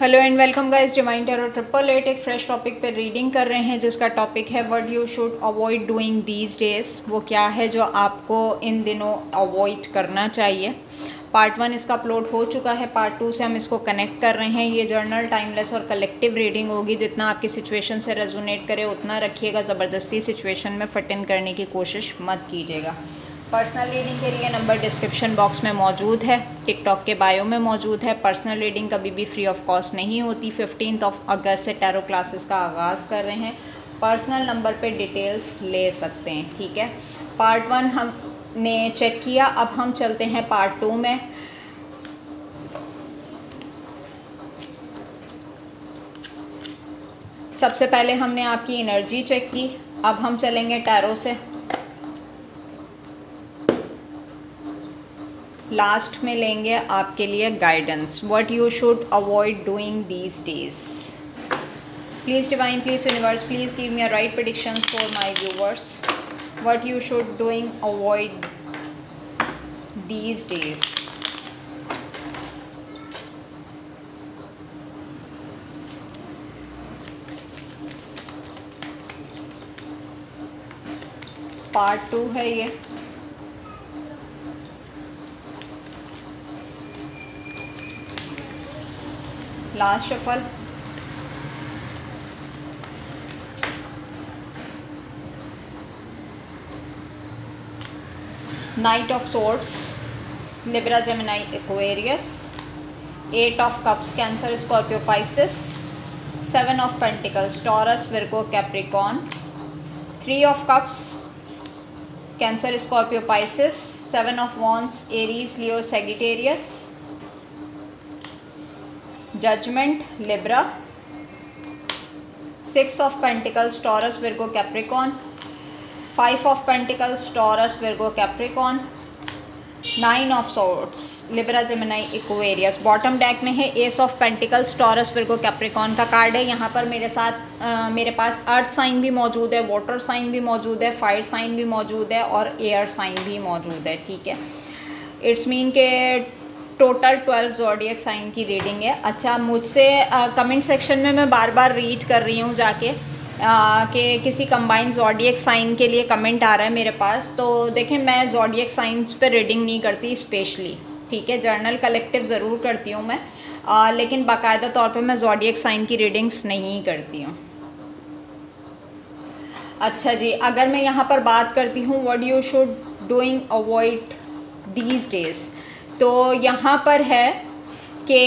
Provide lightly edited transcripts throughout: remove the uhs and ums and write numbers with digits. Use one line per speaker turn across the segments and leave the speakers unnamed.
Hello and welcome guys, divine tarot 888 एक fresh topic पे reading कर रहे हैं जिसका टॉपिक है what you should avoid doing these days. वो क्या है जो आपको इन दिनों अवॉइड करना चाहिए। पार्ट 1 इसका अपलोड हो चुका है, पार्ट 2 से हम इसको कनेक्ट कर रहे हैं। ये जर्नल टाइमलेस और कलेक्टिव रीडिंग होगी। जितना आपकी सिचुएशन से रेजोनेट करे उतना रखिएगा, ज़बरदस्ती सिचुएशन में फिट इन करने की कोशिश मत कीजिएगा। पर्सनल रीडिंग के लिए नंबर डिस्क्रिप्शन बॉक्स में मौजूद है, टिकटॉक के बायो में मौजूद है। पर्सनल रीडिंग कभी भी फ्री ऑफ कॉस्ट नहीं होती। 15 अगस्त से टैरो क्लासेस का आगाज़ कर रहे हैं। पर्सनल नंबर पे डिटेल्स ले सकते हैं, ठीक है। पार्ट 1 हमने चेक किया, अब हम चलते हैं पार्ट 2 में। सबसे पहले हमने आपकी एनर्जी चेक की, अब हम चलेंगे टैरो से। लास्ट में लेंगे आपके लिए guidance, what you should avoid doing these days. Please divine, please universe, please give me a right predictions for my viewers, what you should doing avoid these days. Part 2 है ये। Last shuffle. Knight of swords, Libra, Gemini, Aquarius. 8 of cups, Cancer, Scorpio, Pisces. 7 of pentacles, Taurus, Virgo, Capricorn. 3 of cups, Cancer, Scorpio, Pisces. 7 of wands, Aries, Leo, Sagittarius. Judgement, Libra. 6 of pentacles, Taurus, Virgo, Capricorn. 5 of pentacles, Taurus, Virgo, Capricorn. 9 of swords, Libra, Gemini, Aquarius. Bottom deck में है ace of pentacles, Taurus, Virgo, Capricorn का card है। यहाँ पर मेरे पास अर्थ sign भी मौजूद है, वाटर साइन भी मौजूद है, फायर साइन भी मौजूद है और एयर साइन भी मौजूद है, ठीक है। इट्स मीन के टोटल 12 ज़ोडिएक साइन की रीडिंग है। अच्छा, मुझसे कमेंट सेक्शन में मैं बार बार रीड कर रही हूँ जाके कि किसी कंबाइंड ज़ोडिएक साइन के लिए कमेंट आ रहा है मेरे पास। तो देखें, मैं ज़ोडिएक साइंस पे रीडिंग नहीं करती स्पेशली, ठीक है। जर्नल कलेक्टिव ज़रूर करती हूँ मैं, लेकिन बाकायदा तौर पे मैं ज़ोडिएक साइन की रीडिंग्स नहीं करती हूँ। अच्छा जी, अगर मैं यहाँ पर बात करती हूँ what you should doing avoid these days, तो यहाँ पर है कि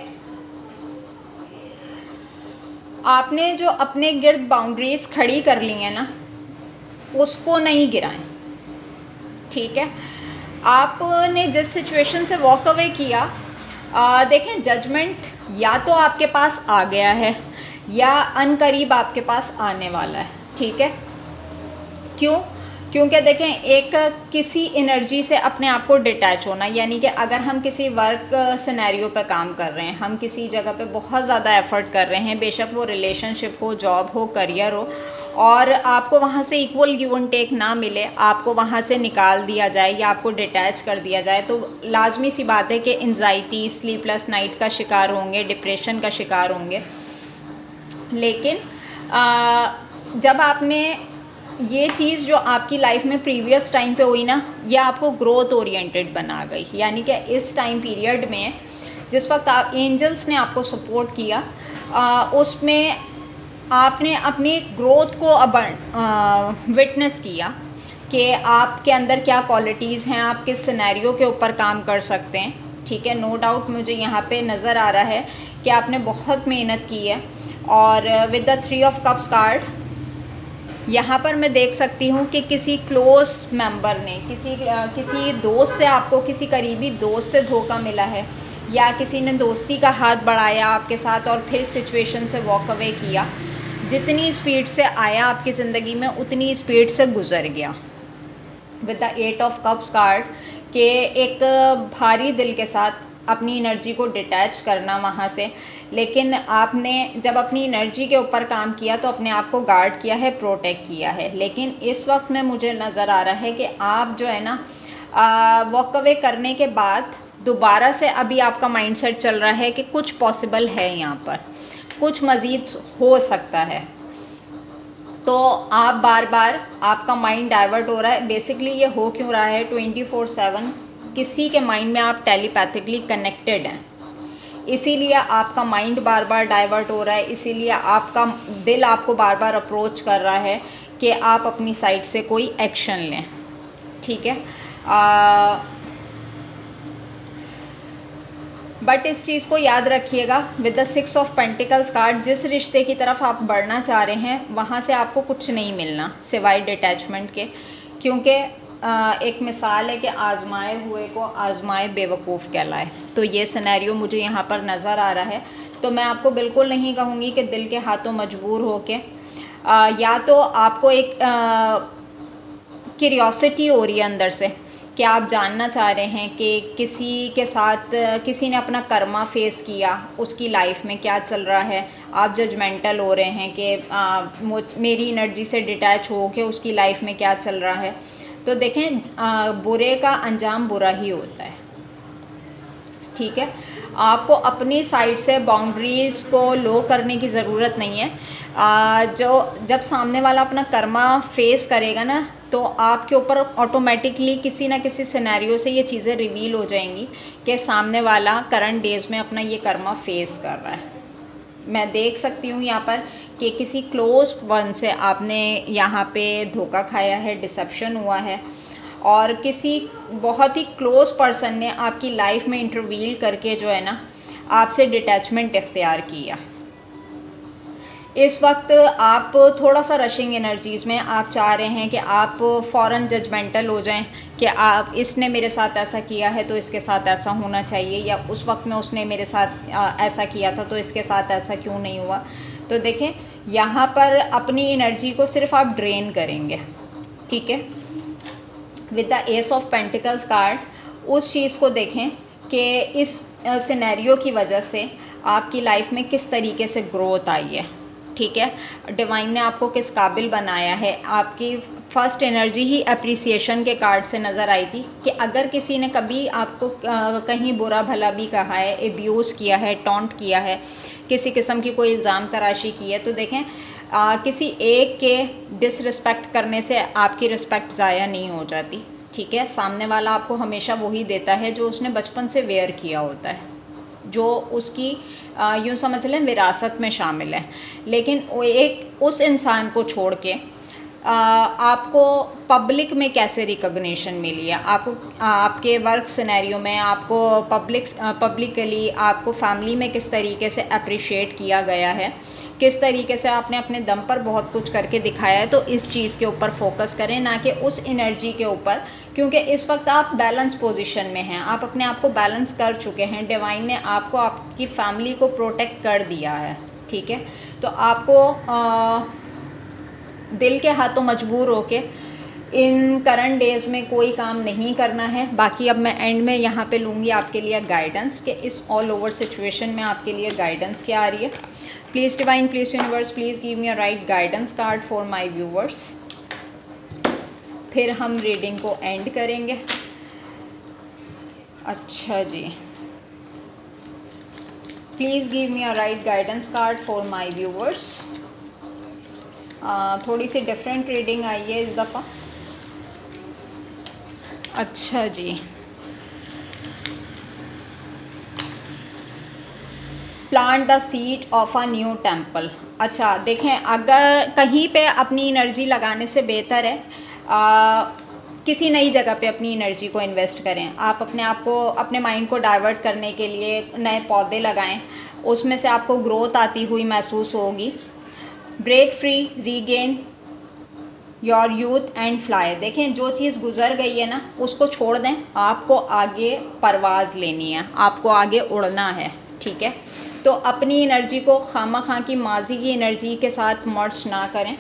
आपने जो अपने गिर्द बाउंड्रीज़ खड़ी कर ली हैं ना, उसको नहीं गिराएं, ठीक है। आपने जिस सिचुएशन से वॉक अवे किया, देखें, जजमेंट या तो आपके पास आ गया है या अनकरीब आपके पास आने वाला है, ठीक है। क्यों? क्योंकि देखें, एक किसी एनर्जी से अपने आप को डिटैच होना, यानी कि अगर हम किसी वर्क सिनेरियो पे काम कर रहे हैं, हम किसी जगह पे बहुत ज़्यादा एफर्ट कर रहे हैं, बेशक वो रिलेशनशिप हो, जॉब हो, करियर हो, और आपको वहाँ से इक्वल गिव एंड टेक ना मिले, आपको वहाँ से निकाल दिया जाए या आपको डिटैच कर दिया जाए, तो लाजमी सी बात है कि एंजाइटी, स्लीपलेस नाइट का शिकार होंगे, डिप्रेशन का शिकार होंगे। लेकिन जब आपने ये चीज़ जो आपकी लाइफ में प्रीवियस टाइम पे हुई ना, ये आपको ग्रोथ ओरिएंटेड बना गई, यानी कि इस टाइम पीरियड में जिस वक्त आप एंजल्स ने आपको सपोर्ट किया, उसमें आपने अपनी ग्रोथ को विटनेस किया कि आपके अंदर क्या क्वालिटीज़ हैं, आप किस सिनेरियो के ऊपर काम कर सकते हैं, ठीक है। नो डाउट मुझे यहाँ पे नज़र आ रहा है कि आपने बहुत मेहनत की है। और with the 3 of cups card, यहाँ पर मैं देख सकती हूँ कि किसी क्लोज मेंबर ने, किसी दोस्त से, आपको किसी करीबी दोस्त से धोखा मिला है, या किसी ने दोस्ती का हाथ बढ़ाया आपके साथ और फिर सिचुएशन से वॉक अवे किया। जितनी स्पीड से आया आपकी ज़िंदगी में उतनी स्पीड से गुज़र गया। With the 8 of cups card के एक भारी दिल के साथ अपनी एनर्जी को डिटैच करना वहाँ से, लेकिन आपने जब अपनी एनर्जी के ऊपर काम किया तो अपने आप को गार्ड किया है, प्रोटेक्ट किया है। लेकिन इस वक्त में मुझे नज़र आ रहा है कि आप जो है ना वॉक अवे करने के बाद दोबारा से अभी आपका माइंडसेट चल रहा है कि कुछ पॉसिबल है, यहाँ पर कुछ मज़ीद हो सकता है। तो आप बार बार आपका माइंड डाइवर्ट हो रहा है। बेसिकली ये हो क्यों रहा है? 24/7 किसी के माइंड में आप टेलीपैथिकली कनेक्टेड हैं, इसीलिए आपका माइंड बार बार डाइवर्ट हो रहा है, इसीलिए आपका दिल आपको बार बार अप्रोच कर रहा है कि आप अपनी साइड से कोई एक्शन लें। ठीक है, बट इस चीज़ को याद रखिएगा, with the 6 of pentacles card, जिस रिश्ते की तरफ आप बढ़ना चाह रहे हैं वहाँ से आपको कुछ नहीं मिलना सिवाय डिटैचमेंट के। क्योंकि एक मिसाल है कि आजमाए हुए को आजमाए बेवकूफ़ कहलाए। तो ये सिनेरियो मुझे यहाँ पर नज़र आ रहा है। तो मैं आपको बिल्कुल नहीं कहूँगी कि दिल के हाथों मजबूर हो के, या तो आपको एक क्यूरियोसिटी हो रही है अंदर से कि आप जानना चाह रहे हैं कि किसी के साथ किसी ने अपना कर्मा फेस किया, उसकी लाइफ में क्या चल रहा है। आप जजमेंटल हो रहे हैं कि मेरी एनर्जी से डिटैच हो के उसकी लाइफ में क्या चल रहा है। तो देखें, बुरे का अंजाम बुरा ही होता है। ठीक है, आपको अपनी साइड से बाउंड्रीज़ को लो करने की ज़रूरत नहीं है। जब सामने वाला अपना कर्मा फेस करेगा ना, तो आपके ऊपर ऑटोमेटिकली किसी ना किसी सिनेरियो से ये चीज़ें रिवील हो जाएंगी कि सामने वाला करंट डेज में अपना ये कर्मा फेस कर रहा है। मैं देख सकती हूँ यहाँ पर कि किसी क्लोज वन से आपने यहाँ पे धोखा खाया है, डिसेप्शन हुआ है, और किसी बहुत ही क्लोज पर्सन ने आपकी लाइफ में इंटरवील करके जो है ना आपसे डिटैचमेंट इख्तियार किया। इस वक्त आप थोड़ा सा रशिंग एनर्जीज़ में आप चाह रहे हैं कि आप फ़ौरन जजमेंटल हो जाएं कि आप इसने मेरे साथ ऐसा किया है तो इसके साथ ऐसा होना चाहिए, या उस वक्त में उसने मेरे साथ ऐसा किया था तो इसके साथ ऐसा क्यों नहीं हुआ। तो देखें, यहाँ पर अपनी एनर्जी को सिर्फ आप ड्रेन करेंगे। ठीक है, with the ace of pentacles card उस चीज़ को देखें कि इस सिनेरियो की वजह से आपकी लाइफ में किस तरीके से ग्रोथ आई है। ठीक है, डिवाइन ने आपको किस काबिल बनाया है। आपकी फर्स्ट एनर्जी ही अप्रिसिएशन के कार्ड से नज़र आई थी कि अगर किसी ने कभी आपको कहीं बुरा भला भी कहा है, एब्यूज़ किया है, टॉन्ट किया है, किसी किस्म की कोई इल्ज़ाम तराशी की है, तो देखें किसी एक के डिसरिस्पेक्ट करने से आपकी रिस्पेक्ट ज़ाया नहीं हो जाती। ठीक है, सामने वाला आपको हमेशा वही देता है जो उसने बचपन से वेयर किया होता है, जो उसकी यूँ समझ लें विरासत में शामिल है। लेकिन वो एक उस इंसान को छोड़ के आपको पब्लिक में कैसे रिकॉग्निशन मिली है, आपको आपके वर्क सिनेरियो में आपको पब्लिकली आपको फैमिली में किस तरीके से अप्रिशिएट किया गया है, किस तरीके से आपने अपने दम पर बहुत कुछ करके दिखाया है। तो इस चीज़ के ऊपर फोकस करें, ना कि उस एनर्जी के ऊपर, क्योंकि इस वक्त आप बैलेंस पोजीशन में हैं, आप अपने आप को बैलेंस कर चुके हैं। डिवाइन ने आपको आपकी फैमिली को प्रोटेक्ट कर दिया है। ठीक है, तो आपको दिल के हाथों मजबूर होके इन करंट डेज़ में कोई काम नहीं करना है। बाकी अब मैं एंड में यहाँ पे लूँगी आपके लिए गाइडेंस कि इस ऑल ओवर सिचुएशन में आपके लिए गाइडेंस क्या आ रही है। Please divine, please universe, please give me a right guidance card for my viewers. फिर हम रीडिंग को एंड करेंगे। अच्छा जी, please give me a right guidance card for my viewers. थोड़ी सी डिफरेंट रीडिंग आई है इस दफ़ा। अच्छा जी, plant the seed of a new temple. अच्छा देखें, अगर कहीं पे अपनी एनर्जी लगाने से बेहतर है किसी नई जगह पे अपनी एनर्जी को इन्वेस्ट करें। आप अपने आप को, अपने माइंड को डाइवर्ट करने के लिए नए पौधे लगाएं, उसमें से आपको ग्रोथ आती हुई महसूस होगी। Break free, regain your youth and fly. देखें, जो चीज़ गुजर गई है ना उसको छोड़ दें, आपको आगे परवाज़ लेनी है, आपको आगे उड़ना है। ठीक है, तो अपनी एनर्जी को खामा की माजी की एनर्जी के साथ मर्ज ना करें।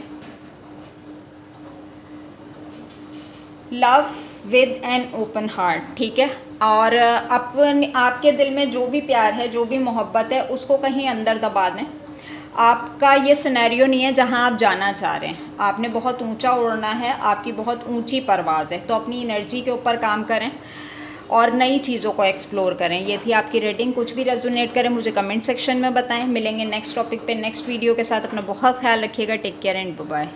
Love with an open heart. ठीक है, और आपके दिल में जो भी प्यार है, जो भी मोहब्बत है, उसको कहीं अंदर दबा दें। आपका ये सिनेरियो नहीं है जहां आप जाना चाह रहे हैं, आपने बहुत ऊंचा उड़ना है, आपकी बहुत ऊंची परवाज़ है। तो अपनी एनर्जी के ऊपर काम करें और नई चीज़ों को एक्सप्लोर करें। ये थी आपकी रेटिंग। कुछ भी रेजोनेट करें मुझे कमेंट सेक्शन में बताएं। मिलेंगे नेक्स्ट टॉपिक पे नेक्स्ट वीडियो के साथ। अपना बहुत ख्याल रखिएगा। Take care and bye.